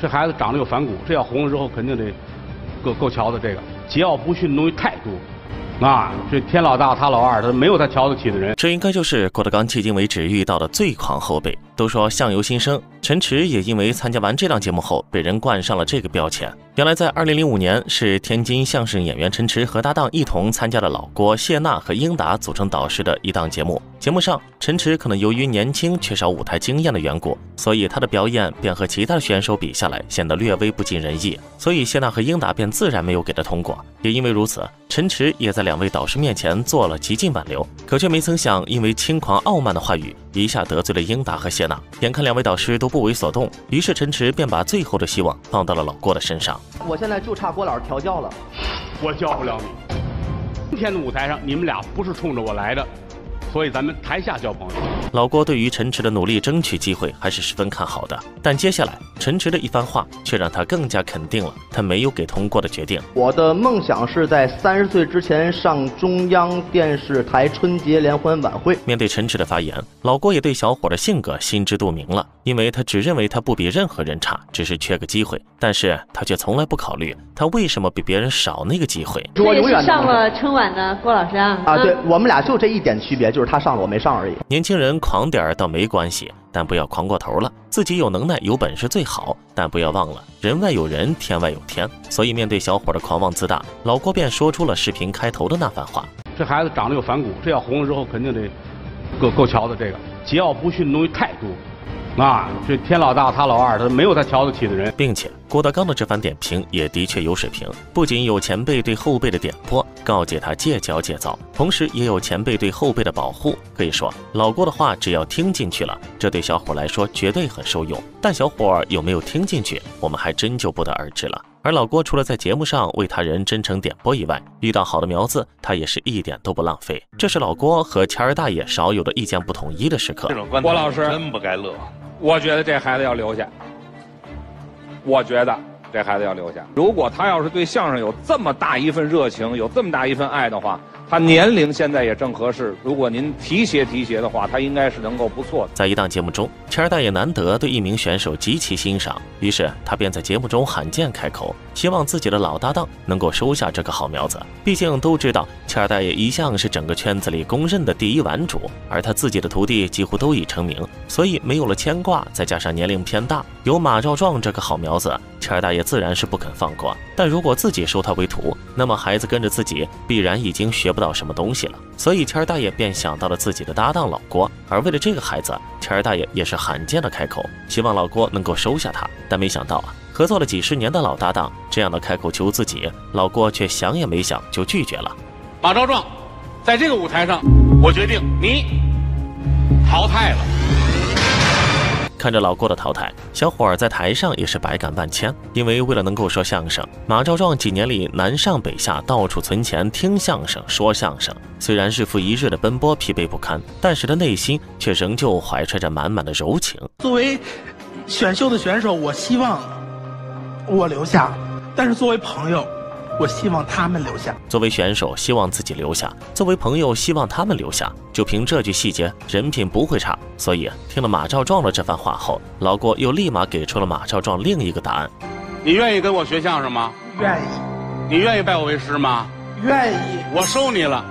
这孩子长得有反骨，这要红了之后肯定得够瞧的。这个桀骜不驯的东西太多。 啊，这天老大他老二，他没有他瞧得起的人。 这应该就是郭德纲迄今为止遇到的最狂后辈。都说相由心生，陈池也因为参加完这档节目后，被人冠上了这个标签。原来在2005年，是天津相声演员陈池和搭档一同参加了老郭、谢娜和英达组成导师的一档节目。节目上，陈池可能由于年轻缺少舞台经验的缘故，所以他的表演便和其他的选手比下来，显得略微不尽人意。所以谢娜和英达便自然没有给他通过。也因为如此，陈池也在2位导师面前做了极尽挽留，可却没曾想，因为轻狂傲慢的话语，一下得罪了英达和谢娜。眼看2位导师都不为所动，于是陈池便把最后的希望放到了老郭的身上。 我现在就差郭老师调教了， 我教不了你。今天的舞台上，你们俩不是冲着我来的，所以咱们台下交朋友。 老郭对于陈池的努力争取机会还是十分看好的，但接下来陈池的一番话却让他更加肯定了他没有给通过的决定。 我的梦想是在30岁之前上中央电视台春节联欢晚会。 面对陈池的发言，老郭也对小伙的性格心知肚明了，因为他只认为他不比任何人差，只是缺个机会，但是他却从来不考虑他为什么比别人少那个机会。 这也是上了春晚的郭老师啊。 对，我们俩就这一点区别，就是他上了我没上而已。 年轻人狂点儿倒没关系，但不要狂过头了。自己有能耐有本事最好，但不要忘了人外有人，天外有天。所以面对小伙的狂妄自大，老郭便说出了视频开头的那番话。 这孩子长得有反骨，这要红了之后肯定得够瞧的。这个桀骜不驯的东西太多。啊，这天老大他老二，他没有他瞧得起的人。 并且郭德纲的这番点评也的确有水平，不仅有前辈对后辈的点拨，告诫他戒骄戒躁，同时也有前辈对后辈的保护。可以说老郭的话只要听进去了，这对小伙来说绝对很受用。但小伙有没有听进去，我们还真就不得而知了。而老郭除了在节目上为他人真诚点拨以外，遇到好的苗子他也是一点都不浪费。这是老郭和谦儿大爷少有的意见不统一的时刻。 郭老师真不该乐，我觉得这孩子要留下。如果他要是对相声有这么大一份热情，有这么大一份爱的话，他年龄现在也正合适。如果您提携的话，他应该是能够不错的。 在一档节目中，谦儿大爷难得对一名选手极其欣赏，于是他便在节目中罕见开口，希望自己的老搭档能够收下这个好苗子。毕竟都知道谦儿大爷一向是整个圈子里公认的第一玩主，而他自己的徒弟几乎都已成名，所以没有了牵挂，再加上年龄偏大，有马兆壮这个好苗子，谦儿大爷自然是不肯放过。但如果自己收他为徒，那么孩子跟着自己必然已经学不到什么东西了，所以谦儿大爷便想到了自己的搭档老郭。而为了这个孩子，谦儿大爷也是罕见的开口，希望老郭能够收下他。但没想到啊，合作了几十年的老搭档这样的开口求自己，老郭却想也没想就拒绝了。 马兆壮，在这个舞台上，我决定你淘汰了。 看着老郭的淘汰，小伙儿在台上也是百感万千。因为为了能够说相声，马兆壮几年里南上北下，到处存钱听相声说相声。虽然日复一日的奔波疲惫不堪，但是他内心却仍旧怀揣着满满的柔情。 作为选秀的选手，我希望我留下，但是作为朋友，我希望他们留下。 作为选手希望自己留下，作为朋友希望他们留下，就凭这句细节，人品不会差。所以听了马兆壮的这番话后，老郭又立马给出了马兆壮另一个答案。 你愿意跟我学相声吗？ 愿意。 你愿意拜我为师吗？ 愿意。 我收你了。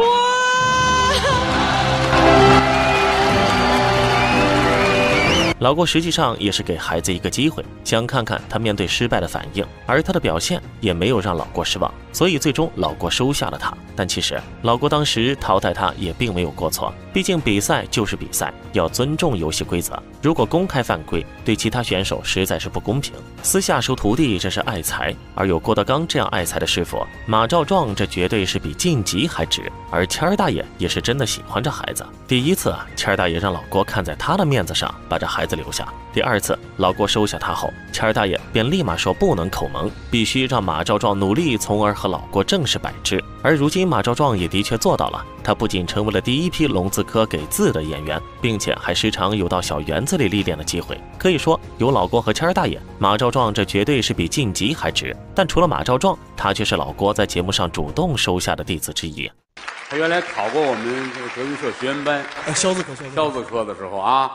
老郭实际上也是给孩子一个机会，想看看他面对失败的反应，而他的表现也没有让老郭失望，所以最终老郭收下了他。但其实老郭当时淘汰他也并没有过错，毕竟比赛就是比赛，要尊重游戏规则。如果公开犯规，对其他选手实在是不公平。私下收徒弟，这是爱才，而有郭德纲这样爱才的师傅，马兆壮这绝对是比晋级还值。而谦儿大爷也是真的喜欢这孩子，第一次谦儿大爷让老郭看在他的面子上把这孩子留下，第二次老郭收下他后，谦儿大爷便立马说不能口蒙，必须让马兆壮努力，从而和老郭正式摆支。而如今马兆壮也的确做到了，他不仅成为了第一批龙字科给字的演员，并且还时常有到小园子里历练的机会。可以说有老郭和谦儿大爷，马兆壮这绝对是比晋级还值。但除了马兆壮，他却是老郭在节目上主动收下的弟子之一。 他原来考过我们这个德云社学员班， 肖字科的时候啊，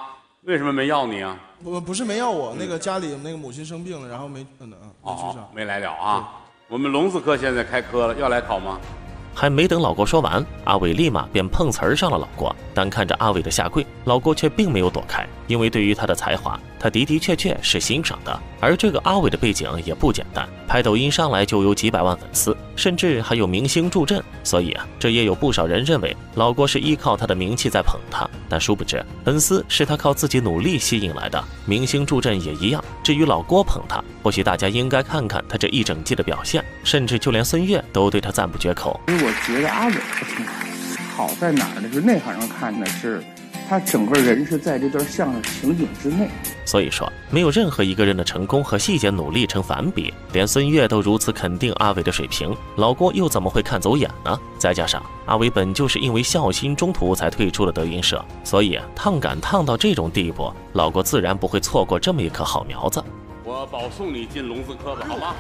为什么没要你啊？ 不是没要我，那个家里那个母亲生病了，然后没去上， 没来了啊。我们聋子科现在开科了，要来考吗？ 还没等老郭说完，阿伟立马便碰瓷儿上了老郭。但看着阿伟的下跪，老郭却并没有躲开，因为对于他的才华，他的确是欣赏的。而这个阿伟的背景也不简单，拍抖音上来就有几百万粉丝，甚至还有明星助阵。所以这也有不少人认为老郭是依靠他的名气在捧他。但殊不知，粉丝是他靠自己努力吸引来的，明星助阵也一样。至于老郭捧他，或许大家应该看看他这一整季的表现，甚至就连孙越都对他赞不绝口。 我觉得阿伟挺好在哪儿呢？就是内行人看的是他整个人是在这段相声情景之内。 所以说，没有任何一个人的成功和细节努力成反比，连孙越都如此肯定阿伟的水平，老郭又怎么会看走眼呢？再加上阿伟本就是因为孝心中途才退出了德云社，所以烫杆烫到这种地步，老郭自然不会错过这么一颗好苗子。 我保送你进聋子科吧，好吗？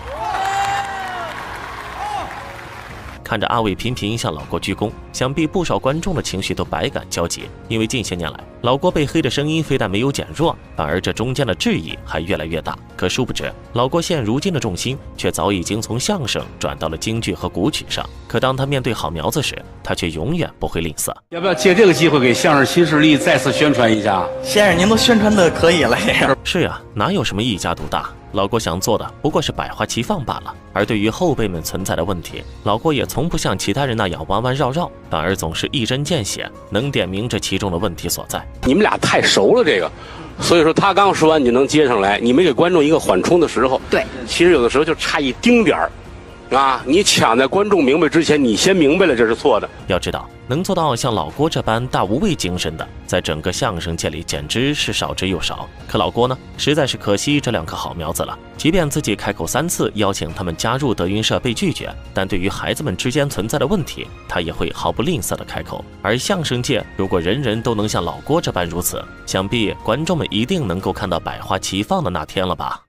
看着阿伟频频向老郭鞠躬，想必不少观众的情绪都百感交集。因为近些年来，老郭被黑的声音非但没有减弱，反而这中间的质疑还越来越大。可殊不知，老郭现如今的重心却早已经从相声转到了京剧和古曲上。可当他面对好苗子时，他却永远不会吝啬。 要不要借这个机会给相声新势力再次宣传一下？ 先生，您都宣传的可以了呀。 是呀，哪有什么一家独大？老郭想做的不过是百花齐放罢了。而对于后辈们存在的问题，老郭也从不像其他人那样弯弯绕绕，反而总是一针见血，能点明这其中的问题所在。 你们俩太熟了，这个，所以说他刚说完你就能接上来，你没给观众一个缓冲的时候。对，其实有的时候就差一丁点儿。你抢在观众明白之前，你先明白了，这是错的。 要知道，能做到像老郭这般大无畏精神的，在整个相声界里简直是少之又少。可老郭呢，实在是可惜这两颗好苗子了。即便自己开口3次邀请他们加入德云社被拒绝，但对于孩子们之间存在的问题，他也会毫不吝啬的开口。而相声界如果人人都能像老郭这般如此，想必观众们一定能够看到百花齐放的那天了吧。